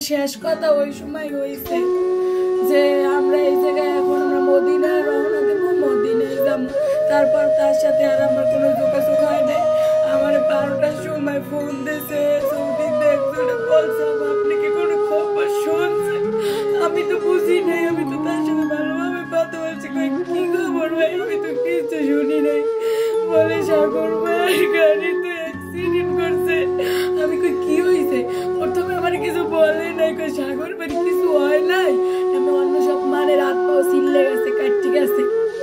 শেষ কথা ওই সময় হয়েছে যে আমরা এই জায়গায় এখন আমরা মদিনায় রওনা দেবো, মদিনায় যাবো। তারপর তার সাথে আর আমার কোনো যোগাযোগ হয় নাই। আমার 12টার সময় ফোন দিয়েছে সৌদিতে একজনে, বলছে আপনি কি কোনো খবর শুনছেন? আমি তো বুঝি নাই, আমি তো তার সাথে ভালোভাবে কথা বলছি। কি খবর ভাই? আমি তো কিছু শুনি নাই। বলে সাগর ভাই গাড়ি তো অ্যাক্সিডেন্ট করছে। আমি কই কি হয়েছে? প্রথমে আমার কিছু বলে নাই, কই সাগর ভাই কিছু হয় নাই, আমি অন্য সব মানে রাত পাও সিল্লে গেছে, কাটতে গেছে।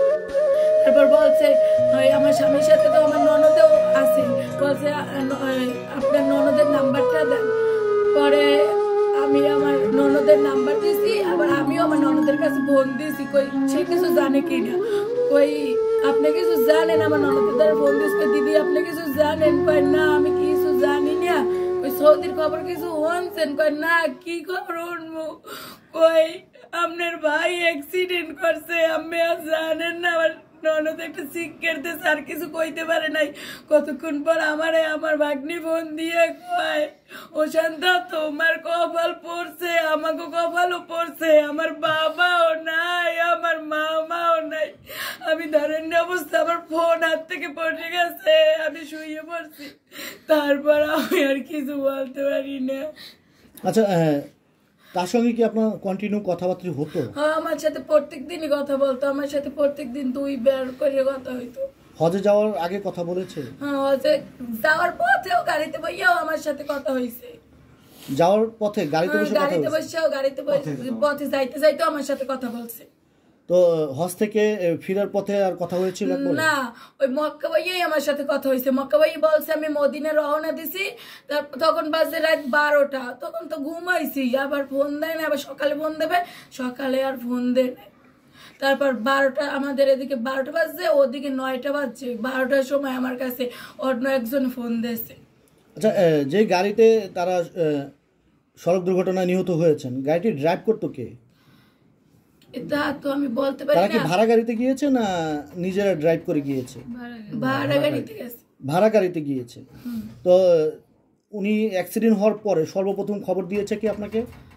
তারপর বলছে আমার স্বামীর সাথে তো আমার ননদেও আছে, বলছে আপনার ননদের নাম্বারটা দেন। পরে আমি আমার ননদের নাম্বার দিয়েছি, আবার আমিও আমার ননদের কাছে ফোন দিয়েছি, কই সে কিছু জানে কিনা। কই আপনি কিছু জানেন? আমার ননদের দ্বারা ফোন দিয়েছে, দিদি আপনি কিছু জানেন? কই না আমি কিছু জানি না। কই সৌদির খবর কিছু শুনছেন? কই না কি খবর শুনবো? কই আপনার ভাই অ্যাক্সিডেন্ট করছে, আপনি আর জানেন না? আমার ননদ একটা সিগারেট দিয়েছে, আর কিছু কইতে পারে নাই। কতক্ষণ পর আমার ভাগ্নি ফোন দিয়ে কয়, ও শান্তা তোমার কপাল পড়ছে, আমাকে কপালও পড়ছে, আমার বাবাও নাই, আমার মামাও নাই। আমি ধরেন অবস্থা, আমার ফোন হাত থেকে পড়ে গেছে, আমি শুয়ে পড়ছি। তারপর আমি আর কিছু বলতে পারি না। আচ্ছা, তার সঙ্গে কি আপনার কন্টিনিউ কথাবার্তা হতো? হ্যাঁ, আমার সাথে প্রত্যেক দিনই কথা বলতো, আমার সাথে প্রত্যেক দিন 2 বের করে কথা হইতো। হজে যাওয়ার আগে কথা বলেছে? হ্যাঁ, হজে যাওয়ার পথেও গাড়িতে বইয়াও আমার সাথে কথা হইছে। যাওয়ার পথে গাড়িতে বসে কথা গাড়িতে বসেও পথে যাইতে যাইতেও আমার সাথে কথা বলছে। তো হজ থেকে ফেরার পথে আর কথা হয়েছিল না? ওই মক্কা বইয়াই আমার সাথে কথা হয়েছে। মক্কা বই বলছে আমি মদিনা রওনা দিছি, তখন বাজে রাত 12টা, তখন তো ঘুমাইছি। আবার ফোন দেয় না, আবার সকালে ফোন দেবে, সকালে আর ফোন দেয় না। তারপর 12টা, আমাদের এদিকে 12টা বাজছে, ওদিকে 9টা বাজছে। 12টার সময় আমার কাছে অন্য একজন ফোন দিয়েছে। আচ্ছা, যে গাড়িতে তারা সড়ক দুর্ঘটনায় নিহত হয়েছেন, গাড়িটি ড্রাইভ করতো কে? এটা তো আমি বলতে পারি না। তারা কি না। ভাড়া গাড়িতে গিয়েছে না নিজেরা ড্রাইভ করে গিয়েছে? ভাড়া গাড়িতে গেছে। ভাড়া গাড়িতে গিয়েছে। তো উনি অ্যাক্সিডেন্ট হওয়ার পরে সর্বপ্রথম খবর দিয়েছে কি আপনাকে?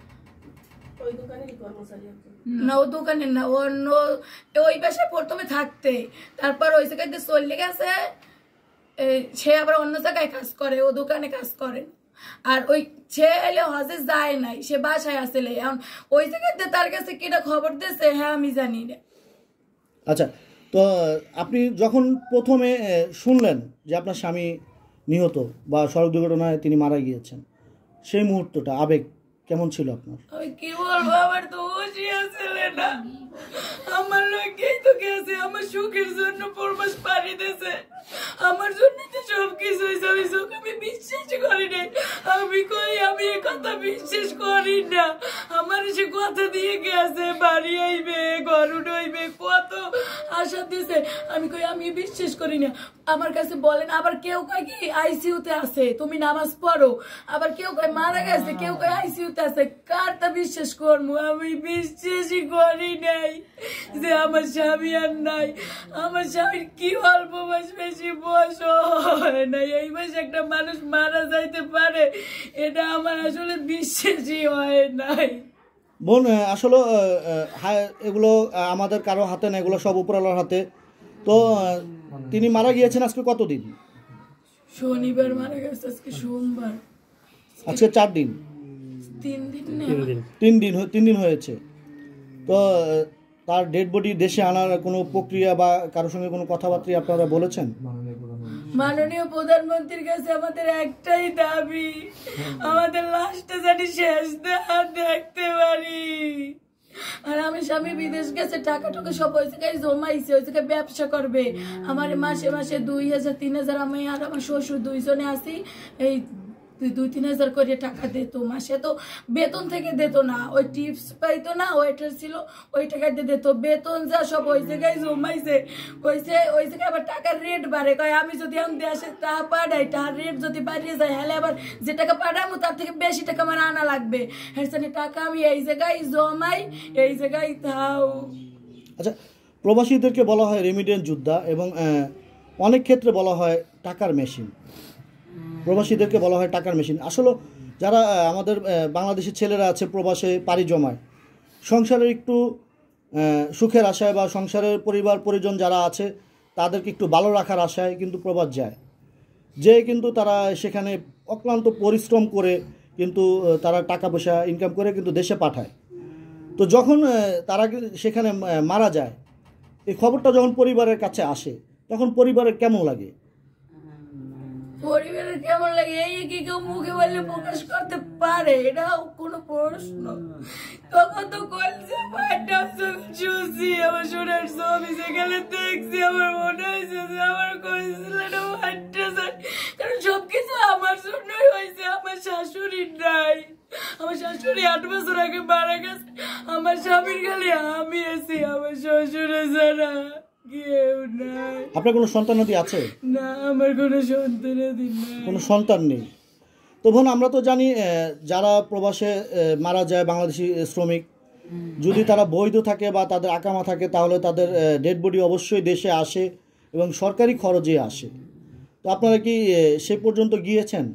না, ও দোকানে না, অন্য ওই বাসায় প্রথমে থাকতে, তারপর ওই জায়গায় চলে গেছে। সে আবার অন্য জায়গায় কাজ করে, ও দোকানে কাজ করে। আর ওই সে এলে হজে যায় নাই, সে বাসায় আসলে। এখন ওই জায়গাতে তার কাছে কিনা খবর দিয়েছে, হ্যাঁ আমি জানি না। আচ্ছা, তো আপনি যখন প্রথমে শুনলেন যে আপনার স্বামী নিহত বা সড়ক দুর্ঘটনায় তিনি মারা গিয়েছেন, সেই মুহূর্তটা আবেগ কেমন ছিল আপনার? আমি কি বলবো, আমার তো হুঁশই আসলে না। আমার লোকেই তো গেছে, আমার সুখের জন্য প্রবাস পাড়ি দিয়েছে, আমার জন্য তো সবকিছু হয়েছে। আমি সুখ আমি বিশ্বাস করি নাই। আমি কই আমি এ কথা বিশ্বাস করি না। আমার সে কথা দিয়ে গেছে, বাড়ি আইবে, ঘর উঠাইবে, কত আশা দিয়েছে। আমি কই আমি বিশ্বাস করি না। আমার কাছে বলেন, আবার কেউ কয় কি আইসিইউতে আছে, তুমি নামাজ পড়ো। আবার কেউ কয় মারা গেছে, কেউ কয় আইসিইউতে আছে। কারটা বিশ্বাস করবো? আমি বিশ্বাসই করি নাই যে আমার স্বামী আর নাই। আমার স্বামীর কি অল্প বয়স, বেশি বয়স হয় নাই, এই বয়সে একটা মানুষ মারা যাইতে পারে, এটা আমার আসলে বিশ্বাসই হয় নাই। বোন, আসলে এগুলো আমাদের কারো হাতে না, এগুলো সব উপরওয়ালার হাতে। তো তিনি মারা গিয়েছেন আজকে কতদিন? শনিবার মারা গেছে, আজকে সোমবার, আজকে 4 দিন। 3 দিন হয়েছে। তো তার ডেড বডি দেশে আনার কোনো প্রক্রিয়া বা কারোর সঙ্গে কোনো কথাবার্তা আপনারা বলেছেন? মাননীয় প্রধানমন্ত্রীর কাছে আমাদের একটাই দাবি, আমাদের লাশটা জানি শেষ দেখতে পারি। আর আমি স্বামী বিদেশ গেছে, টাকা টাকা সব ওই জায়গায় জমাইছে, ওই জায়গায় ব্যবসা করবে। আমার মাসে মাসে 2000-3000, আমি আর আমার শ্বশুর 2 জনে আছি, এই 2-3 হাজার করে টাকা দিত মাসে। তো বেতন থেকে দিত না, ওই টিপস পাইতো না, ওইটার ছিল, ওই টাকা দিয়ে দিত। বেতন যা সব ওই জায়গায় জমাইছে, কইছে ওই জায়গায় আবার টাকার রেট বাড়ে। কয় আমি যদি এখন দেশে টাকা পাঠাই, টাকার রেট যদি বাড়িয়ে যায়, হলে আবার যে টাকা পাঠাবো তার থেকে বেশি টাকা আমার আনা লাগবে। হ্যাঁ, টাকা আমি এই জায়গায় জমাই, এই জায়গায় থাও। আচ্ছা, প্রবাসীদেরকে বলা হয় রেমিটেন্স যোদ্ধা এবং অনেক ক্ষেত্রে বলা হয় টাকার মেশিন। প্রবাসীদেরকে বলা হয় টাকার মেশিন। আসলে যারা আমাদের বাংলাদেশের ছেলেরা আছে প্রবাসে পাড়ি জমায়, সংসারের একটু সুখের আশায় বা সংসারের পরিবার পরিজন যারা আছে তাদেরকে একটু ভালো রাখার আশায় কিন্তু প্রবাস যায়, যে কিন্তু তারা সেখানে অক্লান্ত পরিশ্রম করে কিন্তু তারা টাকা পয়সা ইনকাম করে কিন্তু দেশে পাঠায়। তো যখন তারা সেখানে মারা যায়, এই খবরটা যখন পরিবারের কাছে আসে তখন পরিবারের কেমন লাগে? পরিবারের কেমন লাগে এই কি কেউ মুখে বললে প্রকাশ করতে পারে? এটাও কোনো প্রশ্ন? তখন তো কলসে পাটা চুষি আমার সোনার ছবি সেখানে দেখছি, আমার মনে হয়েছে যে আমার কইছিলাটা পাটা, কারণ সবকিছু আমার জন্যই হয়েছে। আমার শাশুড়ি নাই, আমার শাশুড়ি 8 বছর আগে মারা গেছে। আমার স্বামীর খালি আমি আছি, আমার শ্বশুরে ছাড়া কেউ নাই। আপনার কোনো সন্তানাদি আছে? না, আমার কোনো সন্তানাদি নাই। কোনো সন্তান নেই। তো বোন, আমরা তো জানি যারা প্রবাসে মারা যায় বাংলাদেশি শ্রমিক, যদি তারা বৈধ থাকে বা তাদের আকামা থাকে তাহলে তাদের ডেড বডি অবশ্যই দেশে আসে এবং সরকারি খরচে আসে। তো আপনারা কি সে পর্যন্ত গিয়েছেন?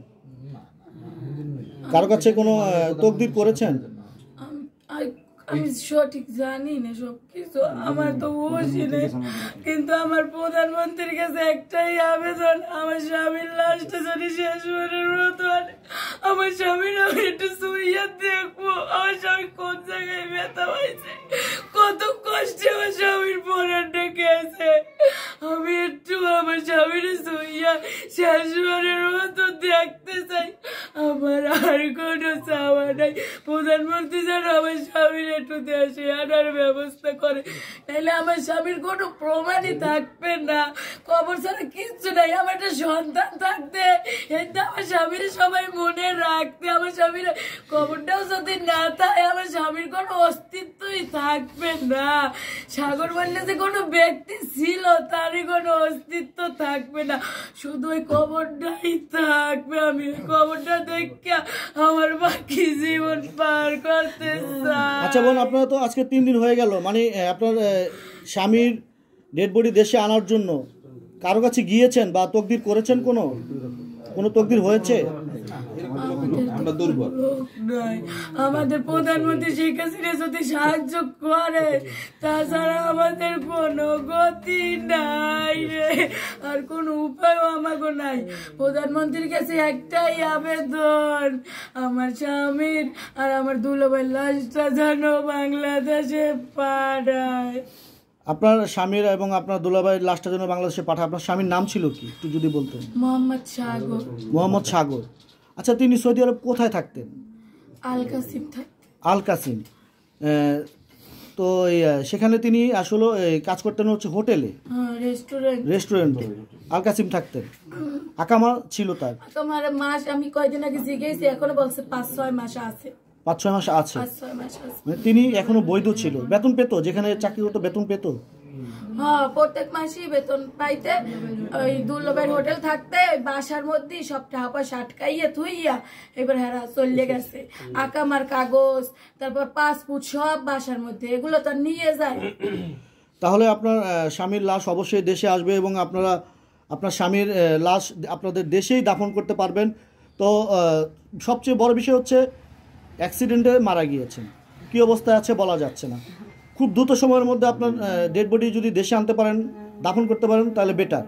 কারো কাছে কোনো তকদির করেছেন? আমি সঠিক জানি না সবকিছু, আমার তো বসি নেই। কিন্তু আমার প্রধানমন্ত্রীর কাছে একটাই আবেদন, আমার স্বামীর লাশটা যদি শেষ বারের মতো আমার স্বামীর আমি একটু শুইয়া দেখবো, আমার স্বামী কোন জায়গায় ব্যথা হয়েছে, কত কষ্টে আমার স্বামীর পরানটা গেছে। আমি একটু আমার স্বামীর শুইয়া শেষ বারের মতো দেখতে চাই। আমার আর কোনো চাওয়া নাই। প্রধানমন্ত্রী যেন আমার স্বামীর একটু দেশে আনার ব্যবস্থা করে, নাহলে আমার স্বামীর কোনো প্রমাণই থাকবে না, খবর ছাড়া কিচ্ছু নাই। আমার একটা সন্তান থাকতে এটা আমার স্বামীর সবাই মনে রাখতে, আমার স্বামীর খবরটাও যদি না থাকে আমার স্বামীর কোনো অস্তিত্বই থাকবে না। সাগর বললে যে কোনো ব্যক্তি ছিল তারই কোনো অস্তিত্ব থাকবে না, শুধু ওই খবরটাই থাকবে। আমি ওই খবরটা দেখে আমার বাকি জীবন পার করতে চাই। আচ্ছা বোন, আপনারা তো আজকে 3 দিন হয়ে গেল, মানে আপনার স্বামীর ডেড বডি দেশে আনার জন্য কারো কাছে গিয়েছেন বা তকদির করেছেন? কোনো তকদির হয়েছে? আমাদের প্রধানমন্ত্রী শেখ হাসিনা যদি সাহায্য করে, তাছাড়া আমাদের কোনো গতি নাই রে, আর কোনো উপায়ও আমাকে নাই। প্রধানমন্ত্রীর কাছে একটাই আবেদন, আমার স্বামীর আর আমার দুলাভাইয়ের লাশটা যেন বাংলাদেশে পাঠায়। আপনার স্বামীর এবং আপনার দুলাভাইয়ের লাশটা যেন বাংলাদেশে পাঠায়। আপনার স্বামীর নাম ছিল কি একটু যদি বলতেন? মোহাম্মদ সাগর। মোহাম্মদ সাগর। আচ্ছা, তিনি সৌদি আরব কোথায় থাকতেন? আল কাসিম থাকতেন। আল কাসিম। তো সেখানে তিনি আসলে কাজ করতেন হচ্ছে হোটেলে, রেস্টুরেন্টে আল কাসিম থাকতেন। আকামা ছিল তার? আকামার মাস আমি কয়দিন আগে জিজ্ঞেস, এখনো বলছে 5-6 মাস আছে। 5-6 মাস আছে। 5-6 মাস আছে। মানে তিনি এখনো বৈধ ছিল, বেতন পেত, যেখানে চাকরি করতো বেতন পেত? হ্যাঁ, প্রত্যেক মাসেই বেতন পাইতে। ওই দুলাভাইয়ের হোটেল থাকতে ওই বাসার মধ্যে সব টাকা পয়সা আটকাইয়া থুইয়া এবার হেরা চলে গেছে। আকামার কাগজ, তারপর পাসপোর্ট সব বাসার মধ্যে, এগুলো তো নিয়ে যায়। তাহলে আপনার স্বামীর লাশ অবশ্যই দেশে আসবে এবং আপনারা আপনার স্বামীর লাশ আপনাদের দেশেই দাফন করতে পারবেন। তো সবচেয়ে বড় বিষয় হচ্ছে অ্যাক্সিডেন্টে মারা গিয়েছেন, কী অবস্থায় আছে বলা যাচ্ছে না। খুব দ্রুত সময়ের মধ্যে আপনার ডেড বডি যদি দেশে আনতে পারেন, দাফন করতে পারেন, তাহলে বেটার।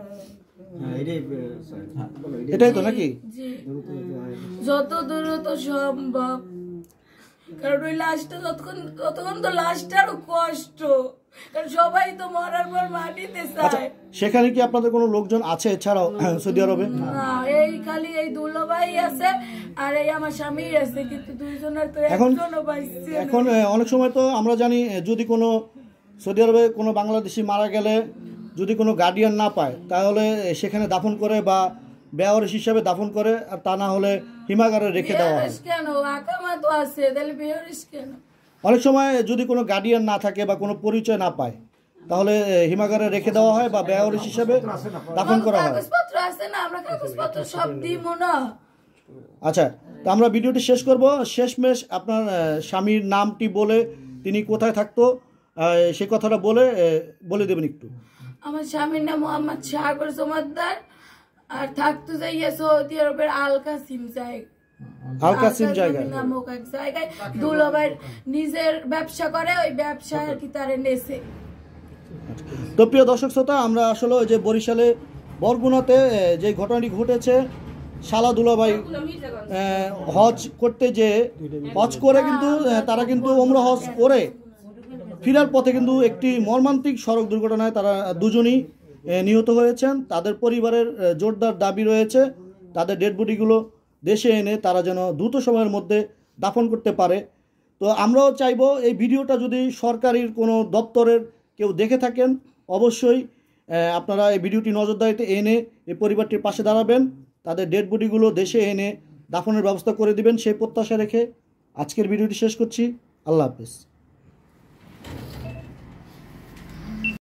এটাই তো নাকি? যত দ্রুত সম্ভব, কারণ ওই লাশটা ততক্ষণ তো লাশটারও কষ্ট, কারণ সবাই তো মরার পর মাটিতে চায়। সেখানে কি আপনাদের কোনো লোকজন আছে এছাড়াও সৌদি আরবে? না, এই খালি এই দুলাভাই আছে আর এই আমার স্বামী আছে, কিন্তু দুইজনের তো একজনও পাইছে। এখন অনেক সময় তো আমরা জানি যদি কোনো সৌদি আরবে কোনো বাংলাদেশি মারা গেলে যদি কোনো গার্ডিয়ান না পায় তাহলে সেখানে দাফন করে বা বেওয়ারিশ হিসাবে দাফন করে, আর তা না হলে হিমাগারে রেখে দেওয়া হয়। কেন? আকামা তো আছে, তাহলে বেওয়ারিশ কেন? অনেক সময় যদি কোনো গার্ডিয়ান না থাকে বা কোনো পরিচয় না পায় তাহলে হিমাগারে রেখে দেওয়া হয় বা বেওয়ারিশ হিসাবে দাফন করা হয়। কাগজপত্র আছে না, আমরা কাগজপত্র সব দিব না। আচ্ছা, তো আমরা ভিডিওটি শেষ করব। শেষমেশ আপনার স্বামীর নামটি বলে তিনি কোথায় থাকতো সেই কথাটা বলে দেবেন একটু। আমার স্বামীর নাম মোহাম্মদ সাগর জমাদ্দার, আর থাকতো যাইয়া সৌদি আরবের আল কাসিম জায়গা। আল কাসিম জায়গায় নামক এক জায়গায় দুলাভাই নিজের ব্যবসা করে, ওই ব্যবসা আর কি তারে নেছে। তো প্রিয় দর্শক শ্রোতা, আমরা আসলে ওই যে বরিশালে বরগুনাতে যে ঘটনাটি ঘটেছে, শালা দুলাভাই হজ করতে যে হজ করে কিন্তু তারা কিন্তু ওমরা হজ করে ফিরার পথে কিন্তু একটি মর্মান্তিক সড়ক দুর্ঘটনায় তারা দুজনই নিহত হয়েছেন। তাদের পরিবারের জোরদার দাবি রয়েছে তাদের ডেড বডিগুলো দেশে এনে তারা যেন দ্রুত সময়ের মধ্যে দাফন করতে পারে। তো আমরাও চাইবো এই ভিডিওটা যদি সরকারির কোনো দপ্তরের কেউ দেখে থাকেন, অবশ্যই আপনারা এই ভিডিওটি নজরদারিতে এনে এই পরিবারটির পাশে দাঁড়াবেন, তাদের ডেড বডিগুলো দেশে এনে দাফনের ব্যবস্থা করে দিবেন সেই প্রত্যাশা রেখে আজকের ভিডিওটি শেষ করছি। আল্লাহ হাফেজ।